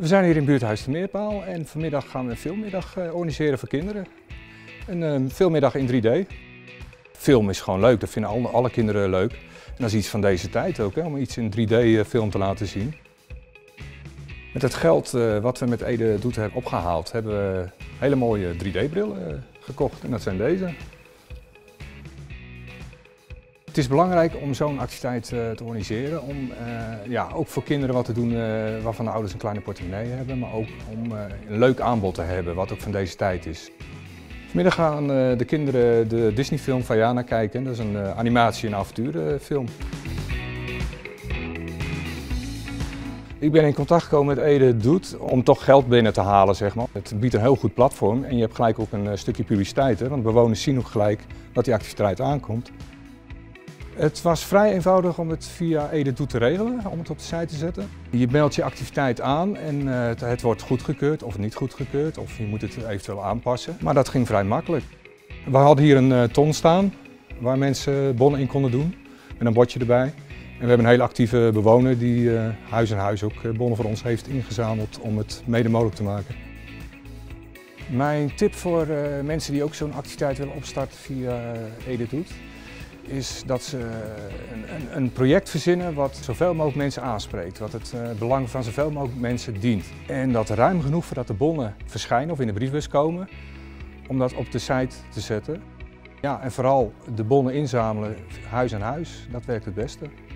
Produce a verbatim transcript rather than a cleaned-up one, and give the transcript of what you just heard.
We zijn hier in buurthuis de Meerpaal en vanmiddag gaan we een filmmiddag organiseren voor kinderen. Een um, filmmiddag in drie D. Film is gewoon leuk, dat vinden alle, alle kinderen leuk. En dat is iets van deze tijd ook, hè, om iets in drie D film te laten zien. Met het geld uh, wat we met Ede Doet hebben opgehaald, hebben we hele mooie drie D brillen uh, gekocht en dat zijn deze. Het is belangrijk om zo'n activiteit uh, te organiseren, om uh, ja, ook voor kinderen wat te doen uh, waarvan de ouders een kleine portemonnee hebben, maar ook om uh, een leuk aanbod te hebben wat ook van deze tijd is. Vanmiddag gaan uh, de kinderen de Disney-film Vaiana kijken, dat is een uh, animatie- en avonturenfilm. Ik ben in contact gekomen met Ede Doet om toch geld binnen te halen, zeg maar. Het biedt een heel goed platform en je hebt gelijk ook een uh, stukje publiciteit, hè, want bewoners zien ook gelijk dat die activiteit aankomt. Het was vrij eenvoudig om het via Ede Doet te regelen, om het op de site te zetten. Je meldt je activiteit aan en uh, het, het wordt goedgekeurd of niet goedgekeurd, of je moet het eventueel aanpassen. Maar dat ging vrij makkelijk. We hadden hier een uh, ton staan waar mensen bonnen in konden doen, met een bordje erbij. En we hebben een hele actieve bewoner die uh, huis aan huis ook bonnen voor ons heeft ingezameld om het mede mogelijk te maken. Mijn tip voor uh, mensen die ook zo'n activiteit willen opstarten via uh, Ede Doet, is dat ze een, een, een project verzinnen wat zoveel mogelijk mensen aanspreekt, wat het uh, belang van zoveel mogelijk mensen dient. En dat ruim genoeg voordat de bonnen verschijnen of in de briefbus komen, om dat op de site te zetten. Ja, en vooral de bonnen inzamelen huis aan huis, dat werkt het beste.